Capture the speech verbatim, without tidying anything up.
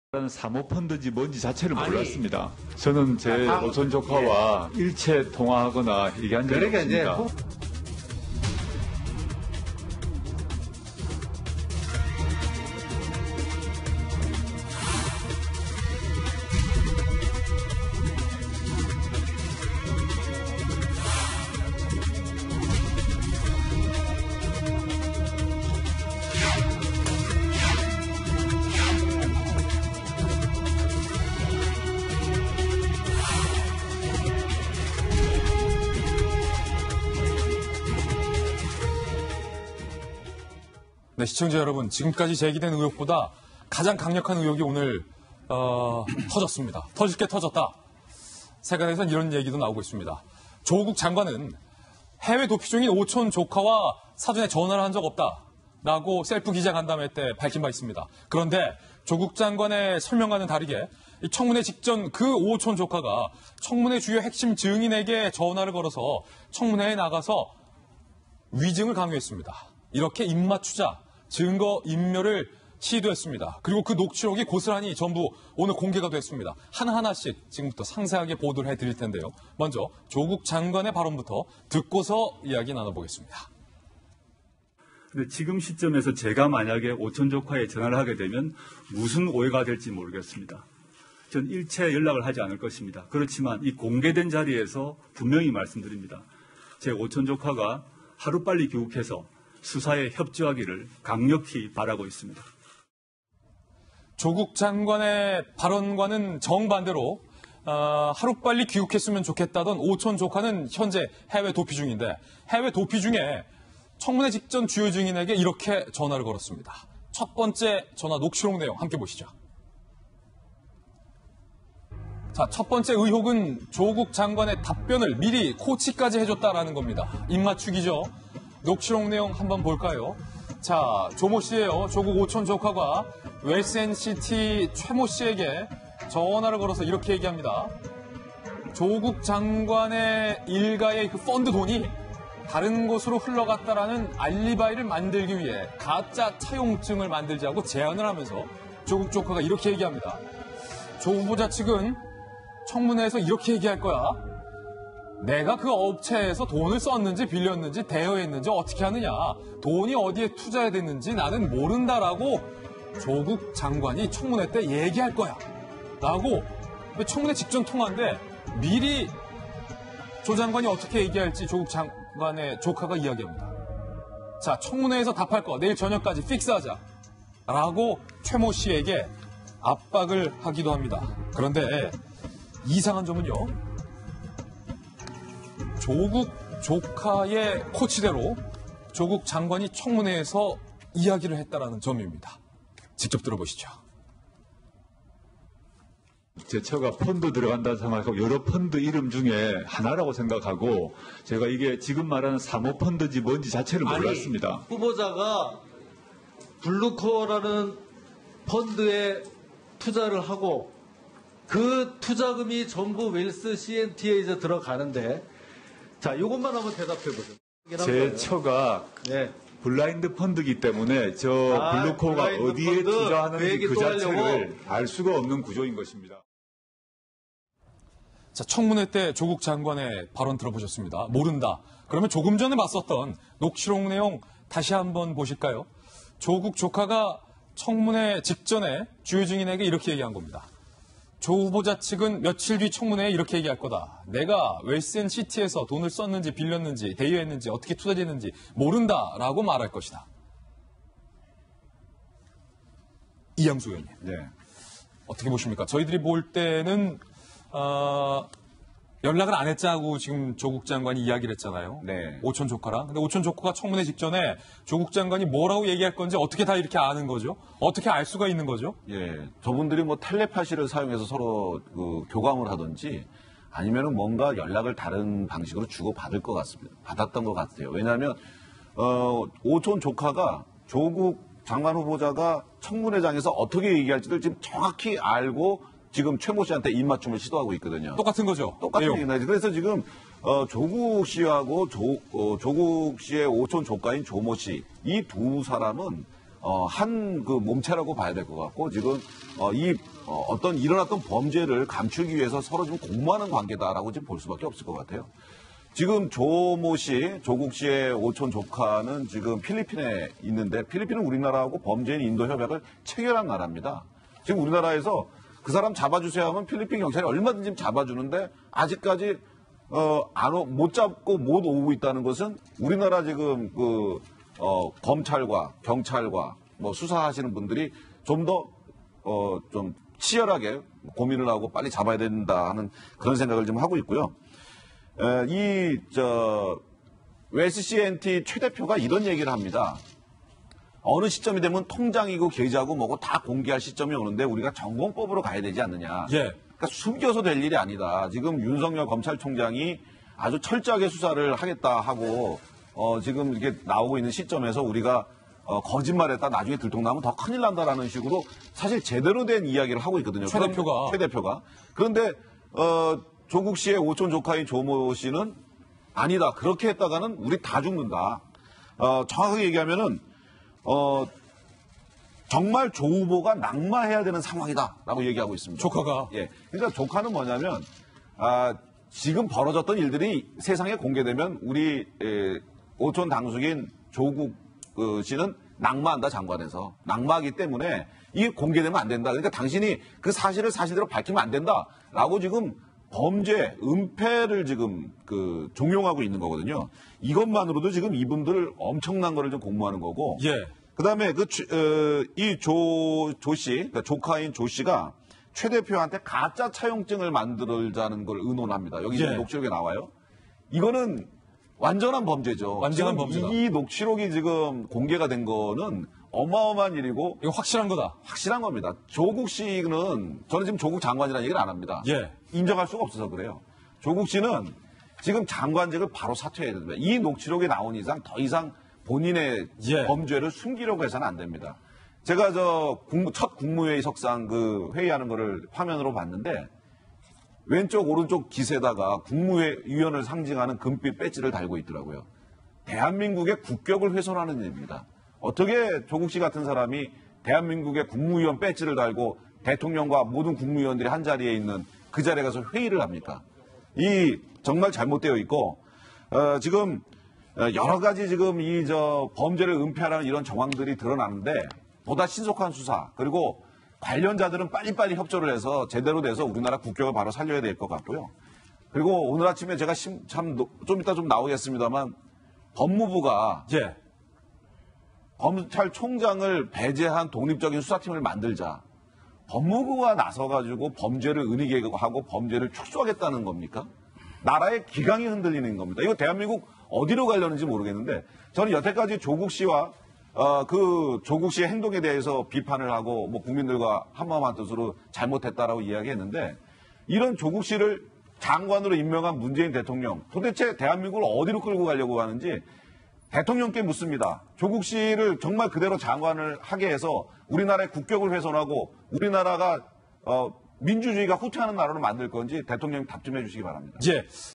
사모펀드인지 뭔지 자체를 몰랐습니다. 저는 제 아, 오촌 조카와 예. 일체 통화하거나 얘기한 적이 없습니다. 이제... 네, 시청자 여러분, 지금까지 제기된 의혹보다 가장 강력한 의혹이 오늘 어, 터졌습니다. 터질 게 터졌다. 세간에서는 이런 얘기도 나오고 있습니다. 조국 장관은 해외 도피 중인 오촌 조카와 사전에 전화를 한 적 없다라고 셀프 기자 간담회 때 밝힌 바 있습니다. 그런데 조국 장관의 설명과는 다르게 이 청문회 직전 그 오촌 조카가 청문회 주요 핵심 증인에게 전화를 걸어서 청문회에 나가서 위증을 강요했습니다. 이렇게 입맞추자 증거 인멸을 시도했습니다. 그리고 그 녹취록이 고스란히 전부 오늘 공개가 됐습니다. 하나하나씩 지금부터 상세하게 보도를 해드릴 텐데요. 먼저 조국 장관의 발언부터 듣고서 이야기 나눠보겠습니다. 근데 지금 시점에서 제가 만약에 오촌 조카에 전화를 하게 되면 무슨 오해가 될지 모르겠습니다. 전 일체 연락을 하지 않을 것입니다. 그렇지만 이 공개된 자리에서 분명히 말씀드립니다. 제 오촌 조카가 하루빨리 귀국해서 수사에 협조하기를 강력히 바라고 있습니다. 조국 장관의 발언과는 정반대로 어, 하루빨리 귀국했으면 좋겠다던 오촌 조카는 현재 해외 도피 중인데 해외 도피 중에 청문회 직전 주요 증인에게 이렇게 전화를 걸었습니다. 첫 번째 전화 녹취록 내용 함께 보시죠. 자, 첫 번째 의혹은 조국 장관의 답변을 미리 코치까지 해줬다라는 겁니다. 입맞추기죠. 녹취록 내용 한번 볼까요? 자, 조모 씨예요. 조국 오촌 조카가 웨스앤시티 최모 씨에게 전화를 걸어서 이렇게 얘기합니다. 조국 장관의 일가의 그 펀드 돈이 다른 곳으로 흘러갔다라는 알리바이를 만들기 위해 가짜 차용증을 만들자고 제안을 하면서 조국 조카가 이렇게 얘기합니다. 조 후보자 측은 청문회에서 이렇게 얘기할 거야. 내가 그 업체에서 돈을 썼는지 빌렸는지 대여했는지 어떻게 하느냐. 돈이 어디에 투자됐는지 나는 모른다라고 조국 장관이 청문회 때 얘기할 거야. 라고 청문회 직전 통화인데 미리 조 장관이 어떻게 얘기할지 조국 장관의 조카가 이야기합니다. 자, 청문회에서 답할 거 내일 저녁까지 픽스하자. 라고 최모 씨에게 압박을 하기도 합니다. 그런데 이상한 점은요. 조국 조카의 코치대로 조국 장관이 청문회에서 이야기를 했다라는 점입니다. 직접 들어보시죠. 제 처가 펀드 들어간다고 생각하고 여러 펀드 이름 중에 하나라고 생각하고 제가 이게 지금 말하는 사모펀드인지 뭔지 자체를 몰랐습니다. 아니, 후보자가 블루코어라는 펀드에 투자를 하고 그 투자금이 전부 웰스 씨엔티에 이제 들어가는데 자, 이것만 한번 대답해 보세요. 제 처가 네. 블라인드 펀드이기 때문에 저 아, 블루코어가 어디에 펀드, 투자하는지 그, 그 자체를 알 수가 없는 구조인 것입니다. 자, 청문회 때 조국 장관의 발언 들어보셨습니다. 모른다. 그러면 조금 전에 봤었던 녹취록 내용 다시 한번 보실까요? 조국 조카가 청문회 직전에 주요 증인에게 이렇게 얘기한 겁니다. 조 후보자 측은 며칠 뒤 청문회에 이렇게 얘기할 거다. 내가 웰스앤시티에서 돈을 썼는지 빌렸는지 대여했는지 어떻게 투자됐는지 모른다라고 말할 것이다. 이양수 의원님. 네. 어떻게 보십니까? 저희들이 볼 때는 어, 연락을 안 했자고 지금 조국 장관이 이야기를 했잖아요. 네. 오촌 조카랑. 근데 오촌 조카가 청문회 직전에 조국 장관이 뭐라고 얘기할 건지 어떻게 다 이렇게 아는 거죠? 어떻게 알 수가 있는 거죠? 예. 저분들이 뭐 텔레파시를 사용해서 서로 그 교감을 하든지 아니면은 뭔가 연락을 다른 방식으로 주고받을 것 같습니다. 받았던 것 같아요. 왜냐하면, 어, 오촌 조카가 조국 장관 후보자가 청문회장에서 어떻게 얘기할지를 지금 정확히 알고 지금 최모 씨한테 입맞춤을 시도하고 있거든요. 똑같은 거죠? 똑같은 얘기죠. 그래서 지금 어, 조국 씨하고 조, 어, 조국 씨의 오촌 조카인 조모 씨 이 두 사람은 어, 한 그 몸체라고 봐야 될 것 같고 지금 어, 이 어, 어떤 일어났던 범죄를 감추기 위해서 서로 지금 공모하는 관계다라고 지금 볼 수밖에 없을 것 같아요. 지금 조모 씨, 조국 씨의 오촌 조카는 지금 필리핀에 있는데 필리핀은 우리나라하고 범죄인 인도 협약을 체결한 나라입니다. 지금 우리나라에서 그 사람 잡아주세요 하면 필리핀 경찰이 얼마든지 잡아주는데 아직까지 어, 안, 오- 못 잡고 못 오고 있다는 것은 우리나라 지금 그, 어, 검찰과 경찰과 뭐 수사하시는 분들이 좀 더, 어, 좀 치열하게 고민을 하고 빨리 잡아야 된다 하는 그런 생각을 좀 하고 있고요. 에, 이, 저, 웨스시엔티 최 대표가 이런 얘기를 합니다. 어느 시점이 되면 통장이고 계좌고 뭐고 다 공개할 시점이 오는데 우리가 정공법으로 가야 되지 않느냐. 예. 그러니까 숨겨서 될 일이 아니다. 지금 윤석열 검찰총장이 아주 철저하게 수사를 하겠다 하고 어, 지금 이렇게 나오고 있는 시점에서 우리가 어, 거짓말했다 나중에 들통나면 더 큰일 난다라는 식으로 사실 제대로 된 이야기를 하고 있거든요. 최 그럼- 대표가. 최 대표가. 그런데 어, 조국 씨의 오촌 조카인 조모 씨는 아니다. 그렇게 했다가는 우리 다 죽는다. 어, 정확하게 얘기하면은 어, 정말 조 후보가 낙마해야 되는 상황이다라고 얘기하고 있습니다. 조카가. 예. 그러니까 조카는 뭐냐면 아, 지금 벌어졌던 일들이 세상에 공개되면 우리 에, 오촌 당숙인 조국 어, 씨는 낙마한다 장관에서 낙마하기 때문에 이게 공개되면 안 된다. 그러니까 당신이 그 사실을 사실대로 밝히면 안 된다라고 지금 범죄, 은폐를 지금 그 종용하고 있는 거거든요. 이것만으로도 지금 이분들 엄청난 거를 좀 공모하는 거고. 예. 그다음에 그 이 조 조 씨, 그러니까 조카인 조 씨가 최 대표한테 가짜 차용증을 만들자는 걸 의논합니다. 여기 지금 예. 녹취록에 나와요. 이거는 완전한 범죄죠. 완전한 지금 범죄다. 이 녹취록이 지금 공개가 된 거는 어마어마한 일이고 이거 확실한 거다. 확실한 겁니다. 조국 씨는 저는 지금 조국 장관이라는 얘기를 안 합니다. 예. 인정할 수가 없어서 그래요. 조국 씨는 지금 장관직을 바로 사퇴해야 됩니다. 이 녹취록이 나온 이상 더 이상 본인의 예. 범죄를 숨기려고 해서는 안 됩니다. 제가 저 국무- 첫 국무회의 석상 그 회의하는 거를 화면으로 봤는데 왼쪽 오른쪽 기세다가 국무회의원을 상징하는 금빛 배지를 달고 있더라고요. 대한민국의 국격을 훼손하는 일입니다. 어떻게 조국 씨 같은 사람이 대한민국의 국무위원 배지를 달고 대통령과 모든 국무위원들이 한 자리에 있는 그 자리에 가서 회의를 합니까? 이 정말 잘못되어 있고 어, 지금 어, 여러 가지 지금 이 저 범죄를 은폐하라는 이런 정황들이 드러나는데 보다 신속한 수사 그리고 관련자들은 빨리빨리 협조를 해서 제대로 돼서 우리나라 국격을 바로 살려야 될 것 같고요. 그리고 오늘 아침에 제가 참 좀 이따 좀 나오겠습니다만 법무부가 예. 검찰총장을 배제한 독립적인 수사팀을 만들자. 법무부가 나서가지고 범죄를 은폐하고 범죄를 축소하겠다는 겁니까? 나라의 기강이 흔들리는 겁니다. 이거 대한민국 어디로 가려는지 모르겠는데 저는 여태까지 조국 씨와 어, 그 조국 씨의 행동에 대해서 비판을 하고 뭐 국민들과 한마음 한뜻으로 잘못했다라고 이야기했는데 이런 조국 씨를 장관으로 임명한 문재인 대통령 도대체 대한민국을 어디로 끌고 가려고 하는지 대통령께 묻습니다. 조국 씨를 정말 그대로 장관을 하게 해서 우리나라의 국격을 훼손하고 우리나라가 어, 민주주의가 후퇴하는 나라로 만들 건지 대통령이 답 좀 해주시기 바랍니다. 예.